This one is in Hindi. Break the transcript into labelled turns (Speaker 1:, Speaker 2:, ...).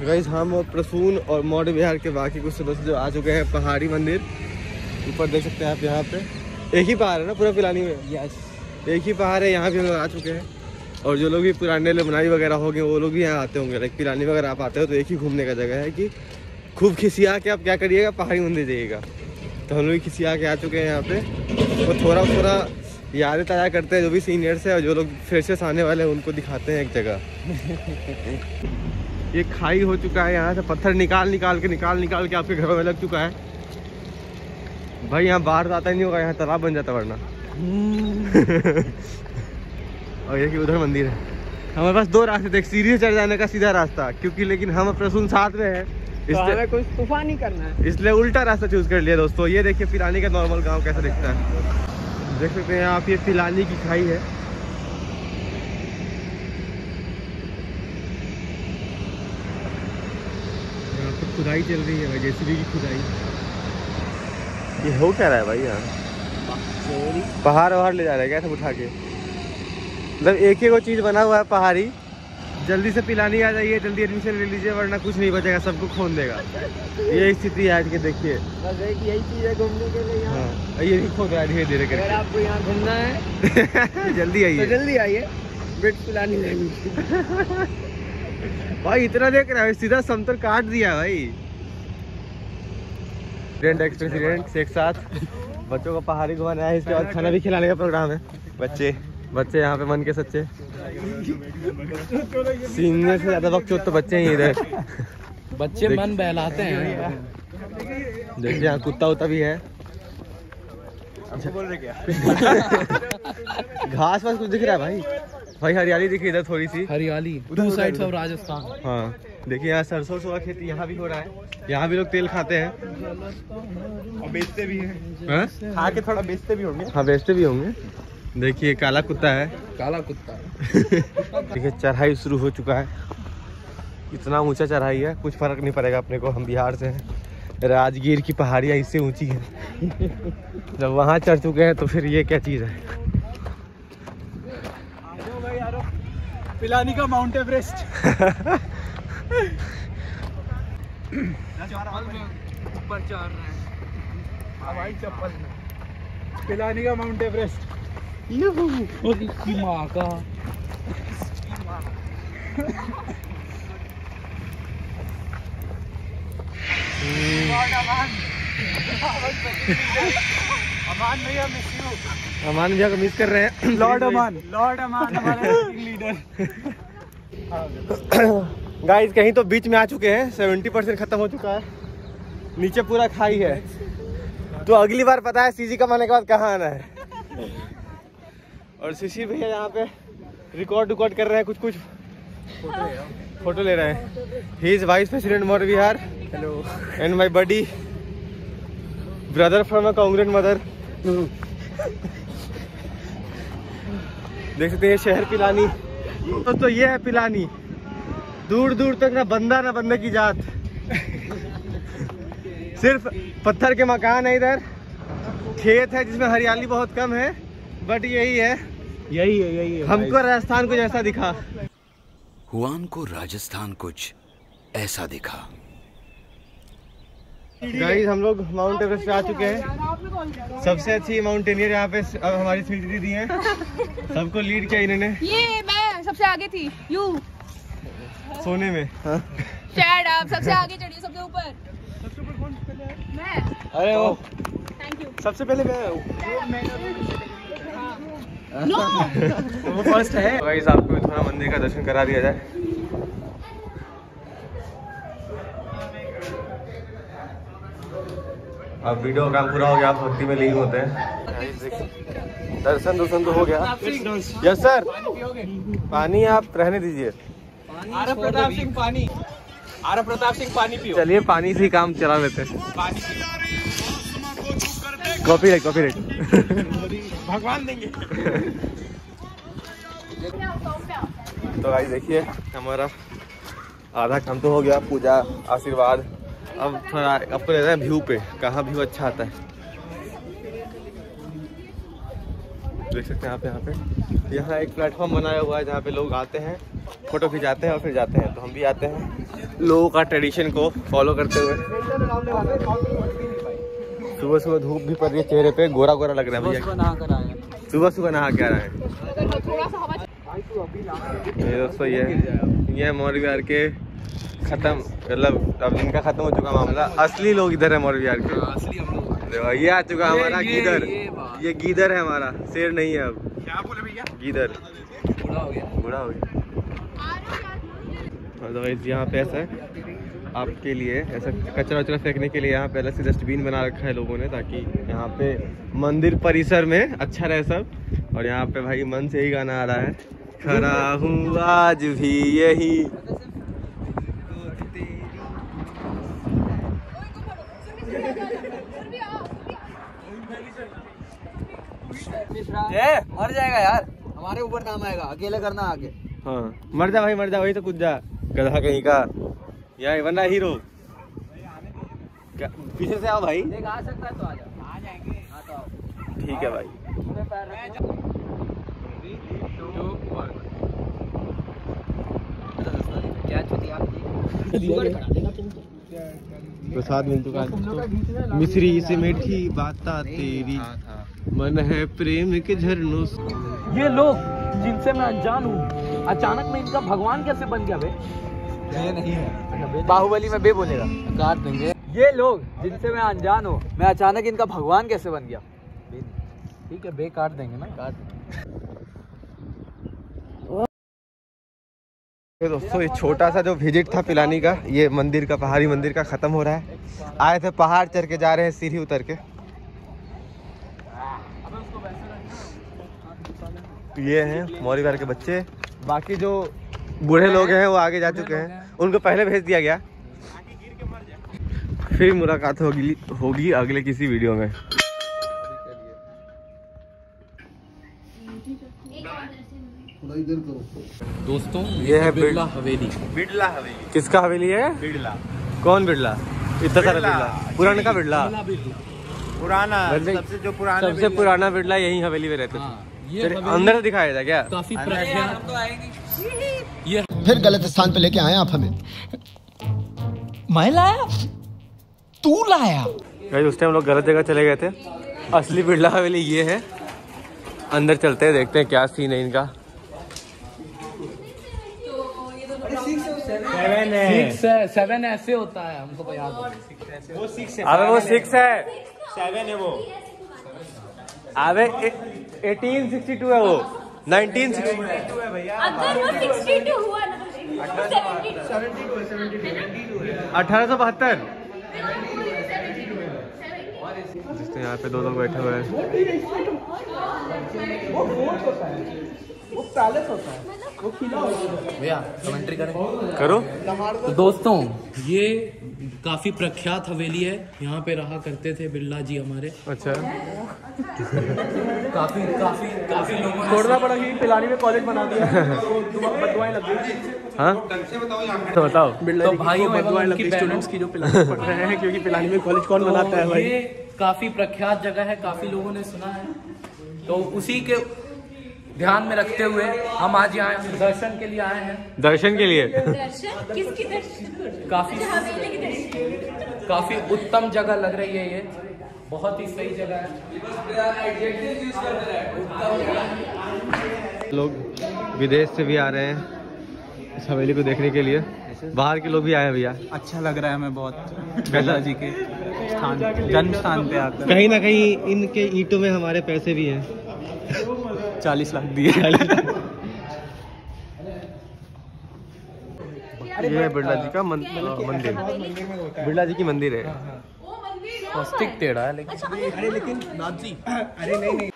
Speaker 1: गाइस हम प्रसून और मौर्य विहार के बाकी कुछ सदस्य जो आ चुके हैं पहाड़ी मंदिर। ऊपर देख सकते हैं आप, यहाँ पे एक ही पहाड़ है ना पूरा पिलानी में। यस, एक ही पहाड़ है, यहाँ भी हम लोग आ चुके हैं। और जो लोग भी पुराने लेमनाई वगैरह हो गए वो लोग भी यहाँ आते होंगे। लाइक पिलानी वगैरह आप आते हो तो एक ही घूमने का जगह है कि खूब खिसिया के आप क्या करिएगा, पहाड़ी मंदिर जाइएगा। तो हम लोग खिसिया के आ चुके हैं यहाँ पे। तो थोड़ा यादें ताज़ा करते हैं जो भी सीनियर्स है, और जो लोग फ्रेशर्स आने वाले हैं उनको दिखाते हैं एक जगह। ये खाई हो चुका है, यहाँ से पत्थर निकाल के आपके घरों में लग चुका है भाई। यहाँ बाहर आता ही नहीं होगा, यहाँ तालाब बन जाता वरना। और ये कि उधर मंदिर है। हमारे पास दो रास्ते थे, एक सीढ़ी से चढ़ जाने का सीधा रास्ता, क्योंकि लेकिन हम प्रसून साथ में है इसलिए
Speaker 2: कुछ तूफान नहीं करना है, इसलिए
Speaker 1: उल्टा रास्ता चूज कर लिया दोस्तों। ये देखिए पिलानी का नॉर्मल गांव कैसा दिखता है, देख सकते हैं आप। ये पिलानी की खाई है। यहाँ पर खुदाई चल रही है भाई, जेसीबी की खुदाई। ये हो क्या रहा है भाई यहाँ? पहाड़ वहाड़ ले जा रहे हैं क्या सब उठा के? मतलब एक ही वो चीज़ बना हुआ है पहाड़ी। जल्दी से पिलानी आ जाइए, जल्दी एडमिशन ले लीजिए वरना कुछ नहीं बचेगा, सबको खोन देगा। ये स्थिति है आज के, देखिए
Speaker 2: बस एक यही चीज़ है घूमने के लिए यहाँ।
Speaker 1: हाँ, ये नहीं खोद रहा है धीरे करके।
Speaker 2: अगर आपको यहाँ घूमना है
Speaker 1: जल्दी आइए,
Speaker 2: तो जल्दी आइए, बेट पिलानी लेनी।
Speaker 1: भाई इतना देख रहा है, सीधा समतल काट दिया भाई। एक्सपीरियंस एक साथ बच्चों को पहाड़ी घुमाना है, इसके बाद खाना भी खिलाने का प्रोग्राम है। बच्चे यहाँ पे मन के सच्चे, सीनियर से ज्यादा बकचोद तो बच्चे ही इधर।
Speaker 2: बच्चे मन बहलाते हैं।
Speaker 1: देखिए यहाँ कुत्ता उता भी है।
Speaker 2: बोल रहे क्या?
Speaker 1: घास वास कुछ दिख रहा है भाई हरियाली दिखी इधर, थोड़ी सी
Speaker 2: हरियाली टू साइड्स ऑफ राजस्थान।
Speaker 1: हाँ देखिए यहाँ सरसों का खेती यहाँ भी हो रहा है। यहाँ भी लोग तेल खाते हैं
Speaker 2: और बेचते भी हैं।
Speaker 1: खा के थोड़ा बेचते भी होंगे। हाँ बेचते भी होंगे। देखिए काला कुत्ता है,
Speaker 2: काला कुत्ता।
Speaker 1: देखिए चढ़ाई शुरू हो चुका है। इतना ऊंचा चढ़ाई है, कुछ फर्क नहीं पड़ेगा अपने को। हम बिहार से हैं, राजगीर की पहाड़ियाँ इससे ऊंची हैं। जब वहाँ चढ़ चुके हैं तो फिर ये क्या चीज़ है।
Speaker 2: पिलानी का माउंट एवरेस्ट। ऊपर चढ़ रहे हैं हवाई चप्पल में। पिलानी का माउंट एवरेस्ट। माँ का अमान भैया मिस यू।
Speaker 1: अमान भैया को मिस कर रहे हैं।
Speaker 2: लॉर्ड अमान हमारे लीडर।
Speaker 1: गाइस कहीं तो बीच में आ चुके हैं, 70% खत्म हो चुका है। नीचे पूरा खाई है, तो अगली बार पता है सीजी कम आने के बाद कहाँ आना है। और शिशिर भैया यहाँ पे रिकॉर्ड कर रहे हैं, कुछ फोटो ले रहे हैं। He is vice president Maurya Vihar. Hello and my buddy brother from a Congress mother. देख सकते हैं शहर पिलानी। तो ये है पिलानी, दूर दूर तक ना बंदा ना बंदे की जात। सिर्फ पत्थर के मकान है, इधर खेत है जिसमें हरियाली बहुत कम है, बट यही है हमको राजस्थान कुछ ऐसा दिखा।
Speaker 3: हुआन को राजस्थान कुछ ऐसा दिखा।
Speaker 1: गाइस हम लोग माउंट एवरेस्ट पे आ चुके हैं। सबसे अच्छी माउंटेनियर यहाँ पे अब हमारी स्वीटी दीदी हैं। सबको लीड किया इन्होंने।
Speaker 4: ये मैं सबसे आगे थी यू
Speaker 1: सोने में।
Speaker 4: शैड आप सबसे आगे चढ़िए, सबसे ऊपर। सबसे ऊपर कौन पहले है? मैं।
Speaker 1: अरे वो
Speaker 4: थैंक यू।
Speaker 1: सबसे पहले मैं
Speaker 4: वो
Speaker 1: फर्स्ट है। गाइस आपको थोड़ा मंदिर का दर्शन करा दिया जाए। अब वीडियो काम पूरा हो गया, आप भक्ति में लीन होते हैं। दर्शन तो हो गया। यस सर, पानी आप रहने दीजिए।
Speaker 2: आरव प्रताप सिंह पानी पियो।
Speaker 1: चलिए पानी से ही काम चला लेते हैं। कॉपीराइट
Speaker 2: भगवान देंगे।
Speaker 1: तो भाई देखिए हमारा आधा काम तो हो गया, पूजा आशीर्वाद। अब थोड़ा आपको ले रहे हैं व्यू पे, कहाँ व्यू अच्छा आता है देख सकते हैं आप। यहाँ पे एक प्लेटफॉर्म बनाया हुआ है जहाँ पे लोग आते हैं फोटो खिंचाते हैं और फिर जाते हैं। तो हम भी आते हैं लोगों का ट्रेडिशन को फॉलो करते हुए। सुबह सुबह धूप भी पड़ रही है चेहरे पे, गोरा गोरा लग रहा है भैया। सुबह सुबह नहा के आ रहा है। ये दोस्तों ये मौर्य विहार के खत्म, मतलब अब इनका खत्म हो चुका मामला। असली लोग इधर है मौर्य विहार के। देखो ये आ चुका हमारा गीदर। ये गीदर है हमारा, शेर नहीं है अब। क्या बोले भैया? गीदर बूढ़ा हो गया। और यहाँ पे ऐसा है आपके लिए, ऐसा कचरा वचरा फेंकने के लिए यहाँ पे अलग से डस्टबिन बना रखा है लोगों ने, ताकि यहाँ पे मंदिर परिसर में अच्छा रहे सब। और यहाँ पे भाई मन से ही गाना आ रहा है, खड़ा हूँ आज भी यही।
Speaker 2: मर जाएगा यार, हमारे ऊपर काम आएगा, अकेले करना आगे।
Speaker 1: हाँ मर जा भाई, मर जा, वही तो कूद जा गधा कहीं का। यार वरना हीरो। पीछे से आओ भाई।
Speaker 2: देख आ सकता है तो आ जाएंगे। हाँ तो आओ।
Speaker 1: ठीक है भाई।
Speaker 2: क्या छुट्टी आपकी?
Speaker 1: प्रसाद मिल चुका है। मिश्री से मीठी बाता तेरी, मन है प्रेम के झरनों।
Speaker 2: ये लोग जिनसे मैं अनजान हूँ, अचानक में इनका भगवान कैसे बन गया बे? ये नहीं है, बाहुबली में बे बोलेगा, काट देंगे। ये लोग जिनसे मैं अनजान हूँ, मैं अचानक इनका भगवान कैसे बन गया? ठीक है बे, काट देंगे ना, काट देंगे।
Speaker 1: दोस्तों ये छोटा सा जो विजिट था पिलानी का, ये मंदिर का, पहाड़ी मंदिर का खत्म हो रहा है। आए थे पहाड़ चढ़ के, जा रहे हैं सीढ़ी उतर के। ये हैं मौर्य विहार के बच्चे। बाकी जो बूढ़े लोग हैं वो आगे जा चुके हैं, उनको पहले भेज दिया गया। फिर मुलाकात होगी अगले किसी वीडियो में।
Speaker 5: दोस्तों
Speaker 1: ये है
Speaker 5: बिड़ला हवेली।
Speaker 1: बिड़ला हवेली। किसका हवेली है? बिड़ला। कौन बिड़ला? इतना सारा बिड़ला, पुराना का बिड़ला, पुराना सबसे जो पुराना, सबसे पुराना बिड़ला यही हवेली में रहते थे। अंदर दिखाया था क्या?
Speaker 5: काफी प्रख्यात। ये
Speaker 6: फिर गलत स्थान पे लेके आए आप हमें। मैं लाया, तू लाया।
Speaker 1: उस टाइम लोग गलत जगह चले गए थे। असली बिड़ला हवेली ये है। अंदर चलते हैं, देखते हैं क्या सीन है इनका।
Speaker 2: 7 ऐसे होता है, हमको याद है।
Speaker 1: वो 6 है। अबे वो 6 है, 7 है वो। अबे 1862 है वो, 1962 है भैया।
Speaker 4: अगर वो 62 हुआ ना,
Speaker 1: 1872। जिससे यहाँ पे 2 लोग बैठे हुए हैं।
Speaker 2: वो पैलेस होता है, वो किला होता है।
Speaker 5: भैया कमेंट्री करें,
Speaker 1: करो।
Speaker 5: तो दोस्तों ये काफी प्रख्यात हवेली है, यहाँ पे रहा करते थे बिड़ला जी हमारे।
Speaker 1: अच्छा।
Speaker 5: काफी काफी काफी लोगों ने
Speaker 2: छोड़ना पड़ा कि पिलानी में कॉलेज बना दिया, बदुआएं लग गई।
Speaker 1: हाँ तो बताओ।
Speaker 5: तो भाइयों
Speaker 2: बदुआएं लग गई स्टूडेंट्स की जो पिलानी पढ़ रहे हैं, क्योंकि पिलानी में कॉलेज कौन बनाता है भाई?
Speaker 5: ये काफी प्रख्यात जगह है, काफी लोगों ने सुना है। तो उसी के ध्यान में रखते हुए हम आज यहाँ दर्शन के लिए आए हैं।
Speaker 1: दर्शन के लिए?
Speaker 4: दर्शन किसकी दर्शन? हवेली की दर्शन।
Speaker 5: काफी उत्तम जगह लग रही है, ये बहुत ही सही जगह है।
Speaker 1: लोग विदेश से भी आ रहे हैं इस हवेली को देखने के लिए। बाहर के लोग भी आए हैं भैया।
Speaker 2: अच्छा लग रहा है हमें बहुत, बिड़ला जी के स्थान, जन्म स्थान पे आकर।
Speaker 1: कहीं ना कहीं इनके ईंटों में हमारे पैसे भी हैं।
Speaker 2: 40 लाख दिए।
Speaker 1: ये है बिड़ला जी का मंदिर। बिड़ला जी की मंदिर है।
Speaker 5: स्टिक टेढ़ा है लेकिन।
Speaker 2: अरे लेकिन नाथ जी, अरे नहीं